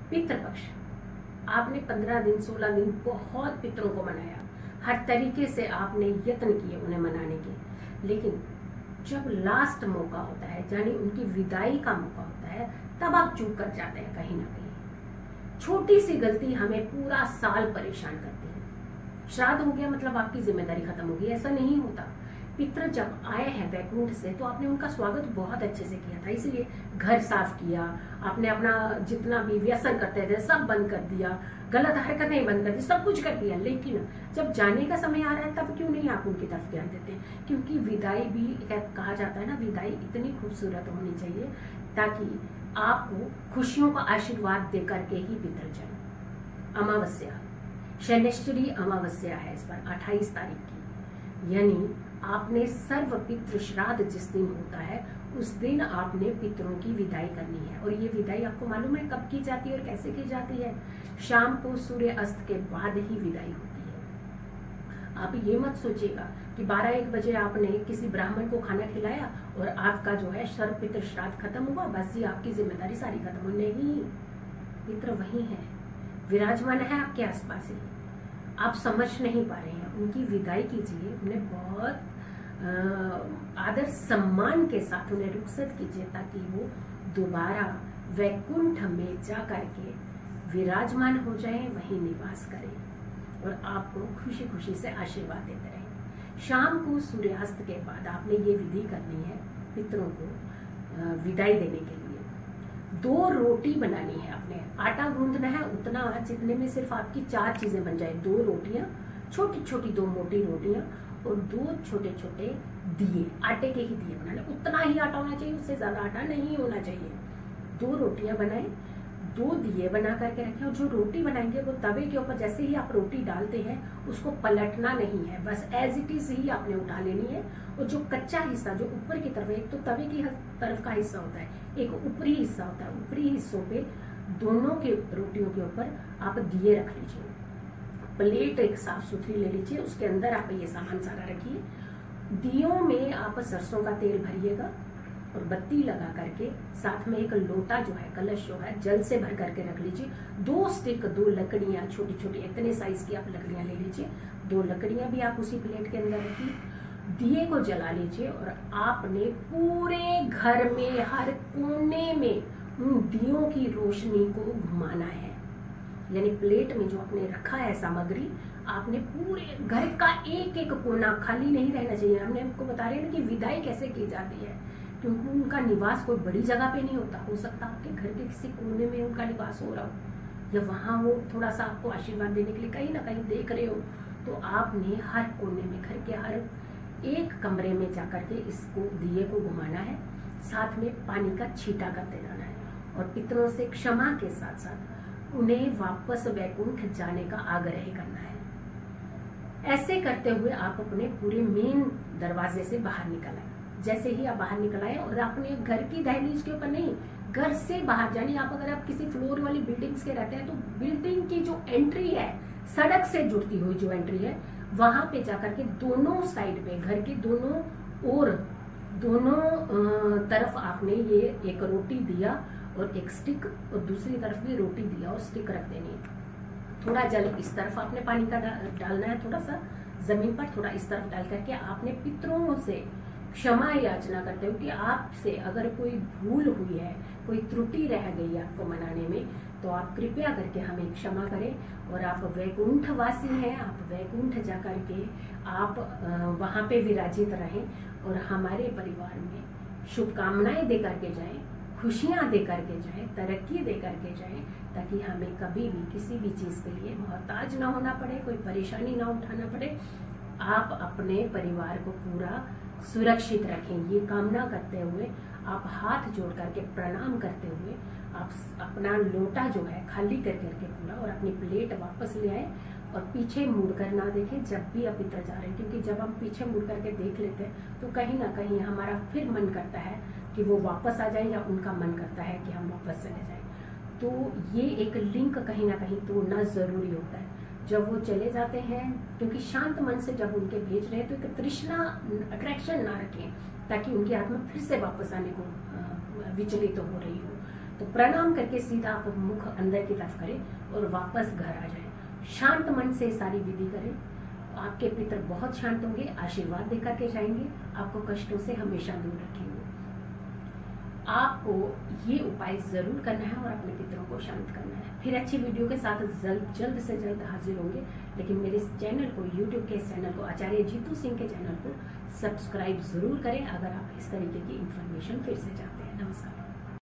पितृपक्ष, आपने 15 दिन 16 दिन बहुत पितरों को मनाया, हर तरीके से आपने यत्न किए उन्हें मनाने के, लेकिन जब लास्ट मौका होता है यानी उनकी विदाई का मौका होता है, तब आप चूक कर जाते हैं कहीं ना कहीं। छोटी सी गलती हमें पूरा साल परेशान करती है। श्राद्ध हो गया मतलब आपकी जिम्मेदारी खत्म होगी, ऐसा नहीं होता। पितृ जब आए हैं वैकुंठ से तो आपने उनका स्वागत बहुत अच्छे से किया था, इसलिए घर साफ किया, आपने अपना जितना भी व्यसन करते थे सब बंद कर दिया, गलत हरकतें बंद कर दी, सब कुछ कर दिया। लेकिन जब जाने का समय आ रहा है तब क्यों नहीं आप उनकी तरफ ध्यान देते हैं? क्योंकि विदाई भी कहा जाता है ना, विदाई इतनी खूबसूरत होनी चाहिए ताकि आपको खुशियों का आशीर्वाद दे करके ही पितृ जाए। अमावस्या, शनैश्चरी अमावस्या है इस पर 28 तारीख की, यानी आपने सर्व पितृ श्राद्ध जिस दिन होता है उस दिन आपने पितरों की विदाई करनी है। और ये विदाई आपको मालूम है कब की जाती है और कैसे की जाती है? शाम को सूर्य अस्त के बाद ही विदाई होती है। आप ये मत सोचिएगा कि 12-1 बजे आपने किसी ब्राह्मण को खाना खिलाया और आपका जो है सर्व पितृ श्राद्ध खत्म हुआ, बस ये आपकी जिम्मेदारी सारी खत्म हो। नहीं, पितृ वही है, विराजमान है आपके आसपास ही, आप समझ नहीं पा रहे हैं। उनकी विदाई कीजिए, उन्हें बहुत आदर सम्मान के साथ उन्हें रुखसत कीजिए ताकि वो दोबारा वैकुंठ में जा करके विराजमान हो जाए, वहीं निवास करें और आपको खुशी खुशी से आशीर्वाद देते रहें। शाम को सूर्यास्त के बाद आपने ये विधि करनी है पितरों को विदाई देने के लिए। 2 रोटी बनानी है, आपने आटा गूंदना है उतना जितने में सिर्फ आपकी 4 चीजें बन जाए। 2 रोटियां, छोटी छोटी 2 मोटी रोटियां और 2 छोटे छोटे दिए, आटे के ही दिए बनाने, उतना ही आटा होना चाहिए, उससे ज्यादा आटा नहीं होना चाहिए। 2 रोटियां बनाए, 2 दिए बना करके रखें। और जो रोटी बनाएंगे वो तवे के ऊपर जैसे ही आप रोटी डालते हैं उसको पलटना नहीं है, बस एज इट इज ही आपने उठा लेनी है। और जो कच्चा हिस्सा जो ऊपर की तरफ, एक तो तवे की तरफ का हिस्सा होता है, एक ऊपरी हिस्सा होता है, ऊपरी हिस्सों पे दोनों के रोटियों के ऊपर आप दिए रख लीजिए। प्लेट एक साफ सुथरी ले लीजिए, उसके अंदर आप ये सामान सारा रखिए। दियों में आप सरसों का तेल भरिएगा और बत्ती लगा करके साथ में एक लोटा जो है, कलश जो है, जल से भर करके रख लीजिए। 2 स्टिक, 2 लकड़ियां छोटी छोटी, इतने साइज की आप लकड़ियां ले लीजिए। 2 लकड़ियां भी आप उसी प्लेट के अंदर रखिए। दिए को जला लीजिए और आपने पूरे घर में हर कोने में उन दियों की रोशनी को घुमाना है। यानी प्लेट में जो आपने रखा है सामग्री, आपने पूरे घर का एक एक कोना खाली नहीं रहना चाहिए। हमने आपको बता रहे हैं ना कि विदाई कैसे की जाती है, क्योंकि उनका निवास कोई बड़ी जगह पे नहीं होता। हो सकता आपके घर के किसी कोने में उनका निवास हो रहा हो, या वहां वो थोड़ा सा आपको आशीर्वाद देने के लिए कहीं ना कहीं देख रहे हो, तो आपने हर कोने में, घर के हर एक कमरे में जाकर के इसको, दिए को घुमाना है। साथ में पानी का छींटा करते जाना है और पितरों से क्षमा के साथ साथ उन्हें वापस वैकुंठ जाने का आग्रह करना है। ऐसे करते हुए आप अपने पूरे मेन दरवाजे से बाहर निकल आए। जैसे ही आप बाहर निकल आए, और अपने घर की दहलीज के ऊपर नहीं, घर से बाहर जानी। आप अगर आप किसी फ्लोर वाली बिल्डिंग्स के रहते हैं तो बिल्डिंग की जो एंट्री है, सड़क से जुड़ती हुई जो एंट्री है, वहां पे जाकर के दोनों साइड पे, घर के दोनों ओर, दोनों तरफ आपने ये एक रोटी दिया और एक स्टिक, और दूसरी तरफ भी रोटी दिया और स्टिक रख देनी है। थोड़ा जल इस तरफ आपने पानी का डालना है, थोड़ा सा जमीन पर, थोड़ा इस तरफ डाल करके आपने पितरों से क्षमा याचना करते हो कि आपसे अगर कोई भूल हुई है, कोई त्रुटि रह गई आपको मनाने में, तो आप कृपया करके हमें क्षमा करें। और आप वैकुंठ वासी हैं, आप वैकुंठ जा करके आप वहां पे विराजित रहें और हमारे परिवार में शुभकामनाएं दे करके जाएं, खुशियां दे करके जाएं, तरक्की दे करके जाएं, ताकि हमें कभी भी किसी भी चीज के लिए मोहताज ना होना पड़े, कोई परेशानी ना उठाना पड़े। आप अपने परिवार को पूरा सुरक्षित रखें, ये कामना करते हुए आप हाथ जोड़ करके प्रणाम करते हुए आप अपना लोटा जो है खाली कर करके पूरा, और अपनी प्लेट वापस ले आए और पीछे मुड़ कर ना देखें जब भी आप इधर जा रहे हैं। क्योंकि जब हम पीछे मुड़ करके देख लेते हैं तो कहीं ना कहीं हमारा फिर मन करता है कि वो वापस आ जाए, या उनका मन करता है कि हम वापस चले जाएं। तो ये एक लिंक कहीं ना कहीं तोड़ना जरूरी होता है। जब वो चले जाते हैं, क्योंकि शांत मन से जब उनके भेज रहे हैं तो एक तृष्णा, अट्रैक्शन ना रखें, ताकि उनकी आत्मा फिर से वापस आने को विचलित हो रही हो। तो प्रणाम करके सीधा आप मुख अंदर की तरफ करें और वापस घर आ जाएं। शांत मन से सारी विधि करें। आपके पितर बहुत शांत होंगे, आशीर्वाद देकर के जाएंगे, आपको कष्टों से हमेशा दूर रखेंगे। आपको ये उपाय जरूर करना है और अपने पितरों को शांत करना है। फिर अच्छी वीडियो के साथ जल्द से जल्द हाजिर होंगे। लेकिन मेरे इस चैनल को, यूट्यूब के इस चैनल को, आचार्य जीतू सिंह के चैनल को सब्सक्राइब जरूर करें अगर आप इस तरीके की इंफॉर्मेशन फिर से चाहते हैं। नमस्कार।